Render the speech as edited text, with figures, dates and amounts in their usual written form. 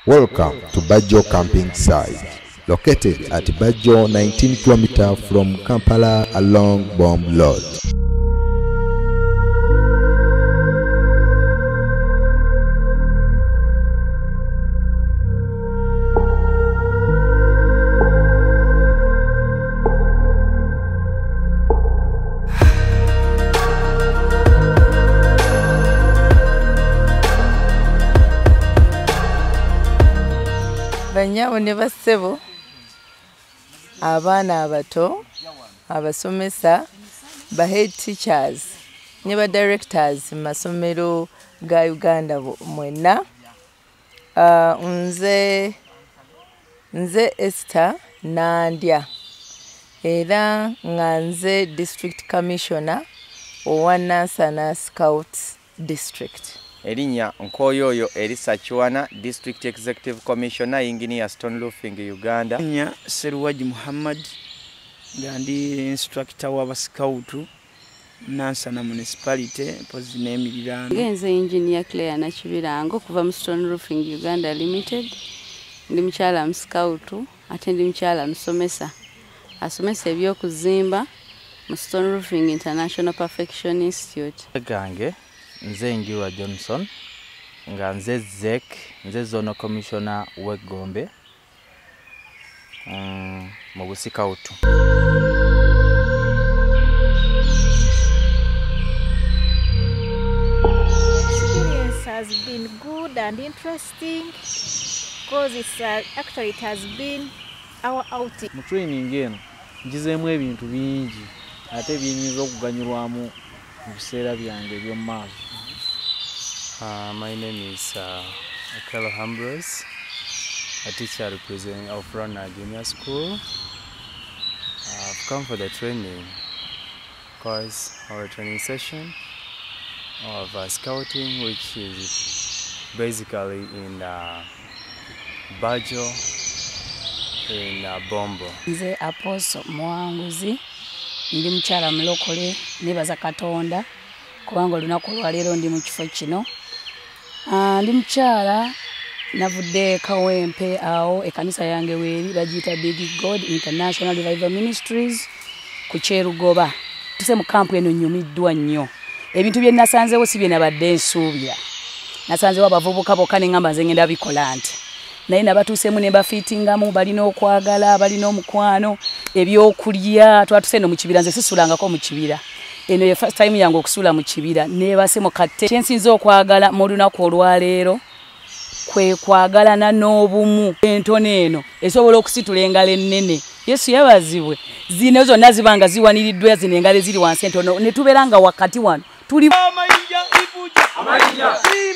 Welcome to Bajo camping site, located at Bajo, 19 km from Kampala along Bomb Road. Banyabo ne bassebo abaana abato abasomesa ba head teachers ne ba directors masomero ga Uganda mwenna nze Esther Nandya era nga nze district commissioner owa Nansana Scouts District. Erinya Nkoyoyo Elisa Chwana, District Executive Commissioner, Engineer Stone Roofing Uganda. Erinya Seruwaji Muhammad, Gandhi Instructor wa Scoutu, Nansana Municipality, Pozine Milirano. Ngenze Engineer Claire Nachibirango kuva Stone Roofing Uganda Limited. Ndi mchala Scoutu, ate ndi mchala msomesa. Asomesa ebyokuzimba mu Stone Roofing International Perfection Institute. Gange nze Njiwa Johnson nga nze ZEC nze Zone Commissioner w'Egombe mu Busikautu. Experience has been good and interesting because actually it has been our outing. Mu training eno ngizeemu ebintu bingi ate biyinza okuganyulwamu mu biseera byange eby'omu maaso. My name is Akelo Ambrose, a teacher representing Ofrana Junior School. I've come for the training course or a training session of scouting, which is basically in Bajo, in Bombo. Nze Apostle Mwanguzi, ndi mchala mlokole, nebaza Katonda, kubanga olunaku lwaleero ndi mu kifo kino. Ndi mchala navudde Kawempe awo ekanisa yange weeri bagiyita Big God International Revival Ministries ku Kyerugoba. Tuse mu kampu eno nnyumiddwa nnyo. Ebintu bye nasanzeewo si bye nabadde nsuubira. Nasanzeewo abavubuka bokka ne ngamba nze ngenda bikola nti. Naye nabatuusemu ne bafiitingamu balina okwagala, balina omukwano, ebyokulya. Twatuse no mu kibira, nze sisulangako mu kibira. Eno ye first time yange okusula mu kibira nebase mu kate kyensinze okwagala mu lunaku olwaleero kwe kwagalana n'obumu entono eno esobola okusitula engalo ennene. Yesu yabazibwe zino zonna zibanga ziwaniriddwa zino engalo ziri wansi entono ne tubeeranga wakati wano tuli amayinja ibuja amayinja